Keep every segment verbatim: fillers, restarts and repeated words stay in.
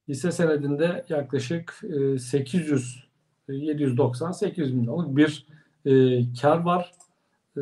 Hisse senedinde yaklaşık e, sekiz yüz yedi yüz doksan sekiz yüz milyonluk bir e, kar var. E,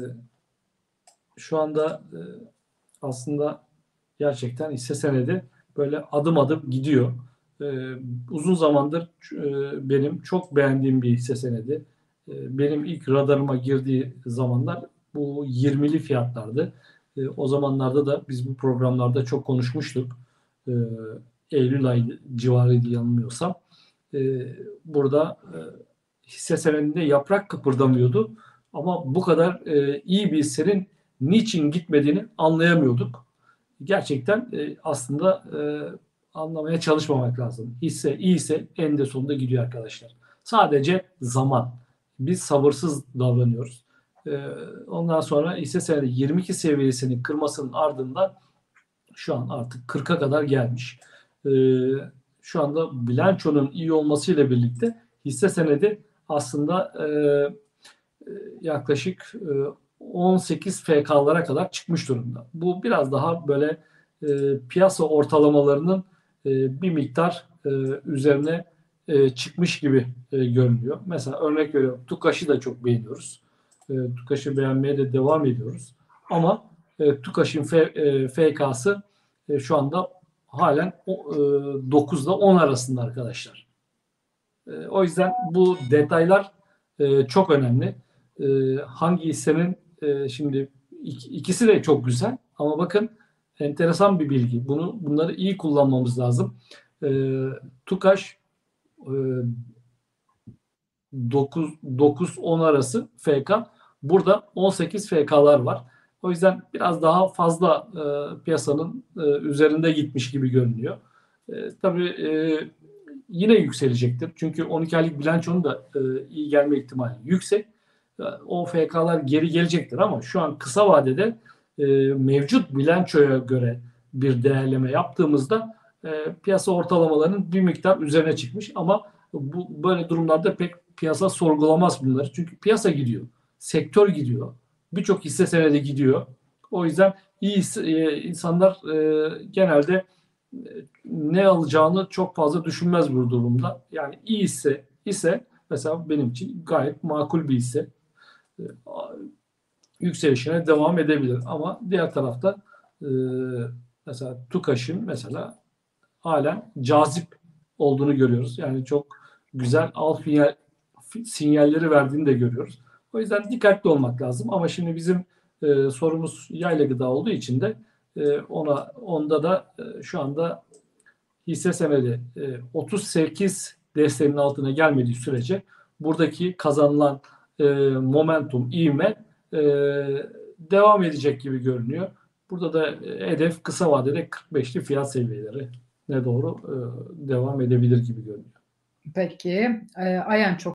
şu anda e, aslında gerçekten hisse senedi böyle adım adım gidiyor. E, uzun zamandır e, benim çok beğendiğim bir hisse senedi. E, benim ilk radarıma girdiği zamanlar bu yirmili fiyatlardı. E, o zamanlarda da biz bu programlarda çok konuşmuştuk. E, Eylül ayı civarıydı yanılmıyorsam. E, burada e, hisse senedinde yaprak kıpırdamıyordu. Ama bu kadar e, iyi bir hissenin niçin gitmediğini anlayamıyorduk. Gerçekten e, aslında e, anlamaya çalışmamak lazım. Hisse iyiyse eninde sonunda gidiyor arkadaşlar. Sadece zaman. Biz sabırsız davranıyoruz. E, ondan sonra hisse senedi yirmi iki seviyesini kırmasının ardından şu an artık kırka kadar gelmiş. E, şu anda bilançonun iyi olmasıyla birlikte hisse senedi aslında e, yaklaşık e, on sekiz F K'lara kadar çıkmış durumda. Bu biraz daha böyle e, piyasa ortalamalarının e, bir miktar e, üzerine e, çıkmış gibi e, görünüyor. Mesela örnek veriyorum, TUKAŞ'ı da çok beğeniyoruz. E, TUKAŞ'ı beğenmeye de devam ediyoruz. Ama e, TUKAŞ'ın F, e, F K'sı e, şu anda halen o, e, dokuz ile on arasında arkadaşlar. E, o yüzden bu detaylar e, çok önemli. E, hangi hissenin e, şimdi ik- ikisi de çok güzel ama bakın enteresan bir bilgi. Bunu bunları iyi kullanmamız lazım. E, TUKAŞ e, dokuz dokuz on arası F K. Burada on sekiz F K'lar var. O yüzden biraz daha fazla e, piyasanın e, üzerinde gitmiş gibi görünüyor. E, tabii e, yine yükselecektir. Çünkü on iki aylık bilançonun da e, iyi gelme ihtimali yüksek. E, o F K'lar geri gelecektir ama şu an kısa vadede e, mevcut bilançoya göre bir değerleme yaptığımızda e, piyasa ortalamalarının bir miktar üzerine çıkmış ama bu böyle durumlarda pek piyasa sorgulamaz bunları. Çünkü piyasa gidiyor. Sektör gidiyor. Birçok hisse senedi gidiyor. O yüzden iyi e, insanlar e, genelde e, ne alacağını çok fazla düşünmez bu durumda. Yani iyi hisse ise mesela benim için gayet makul bir hisse. E, yükselişine devam edebilir. Ama diğer tarafta e, mesela TUKAŞ'ın mesela halen cazip olduğunu görüyoruz. Yani çok güzel al sinyal, sinyalleri verdiğini de görüyoruz. O yüzden dikkatli olmak lazım. Ama şimdi bizim e, sorumuz yayla gıda olduğu için de e, ona onda da e, şu anda hisse senedi e, otuz sekiz desteğinin altına gelmediği sürece buradaki kazanılan e, momentum, ivme e, devam edecek gibi görünüyor. Burada da e, hedef kısa vadede kırk beşli fiyat seviyeleri ne doğru e, devam edebilir gibi görünüyor. Peki. E, Ayhan çok